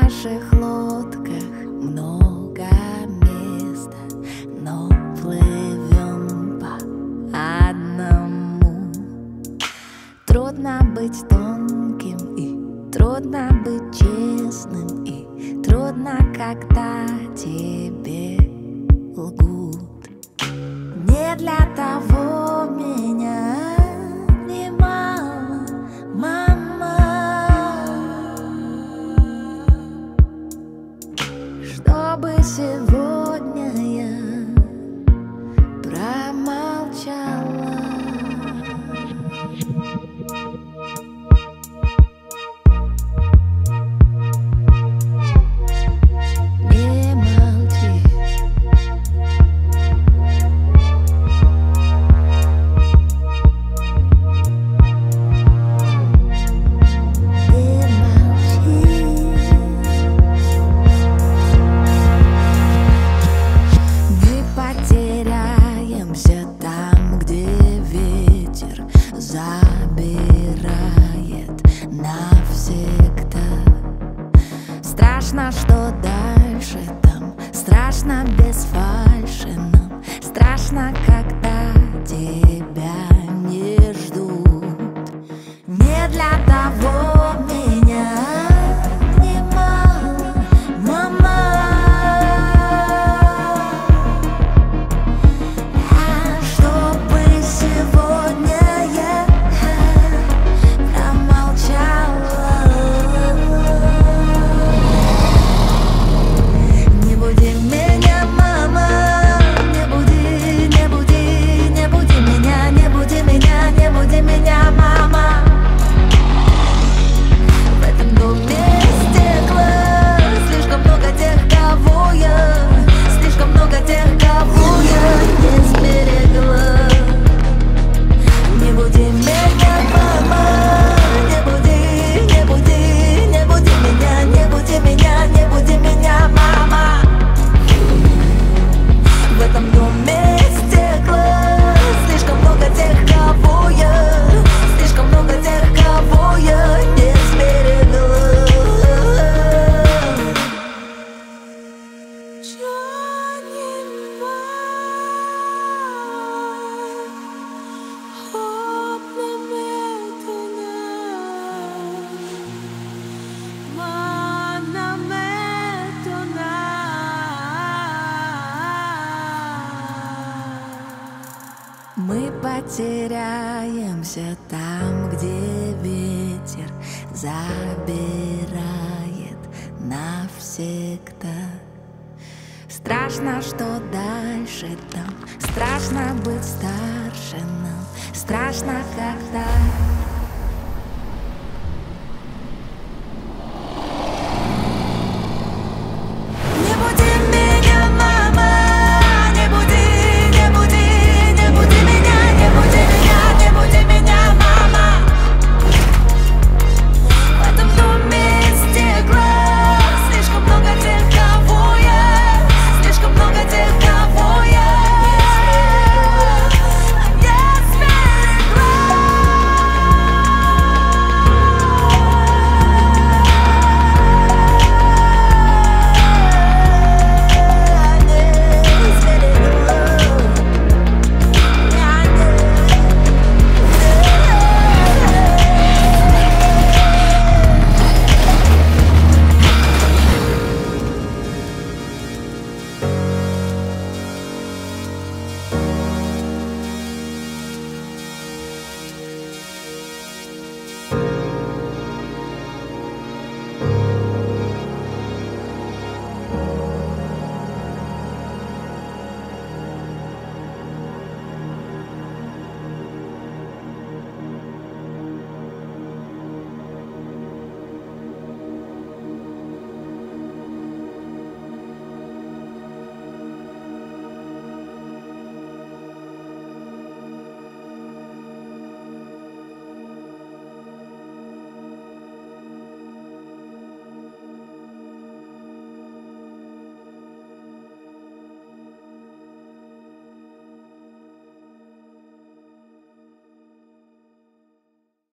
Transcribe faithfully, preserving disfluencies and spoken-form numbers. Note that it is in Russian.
наших лодках много места, но плывем по одному. Трудно быть тонким и трудно быть честным, и трудно, когда тебе лгут. Не для того меня обнимала мама, чтобы сегодня я промолчала. Не молчи. Не молчи. Мы потеряемся там, где ветер забирает навсегда. Страшно, что дальше там, страшно без фальши нам, страшно, когда тебя не ждут. Не для того меня обнимала мама, а чтобы сегодня я промолчала. Не буди меня, мама, не буди, не буди, не буди меня, не буди меня, не буди меня, мама. В этом доме стекла слишком много тех, кого я, слишком много тех, кого я не сберегла. Не буди меня, мама, не буди, не буди, не буди меня, не буди меня, не буди меня, мама. В этом доме стекла слишком много тех, кого я, слишком много тех, кого я не сберегла. Мы потеряемся там, где ветер забирает навсегда. Страшно, что дальше там, страшно быть старше нам, страшно, когда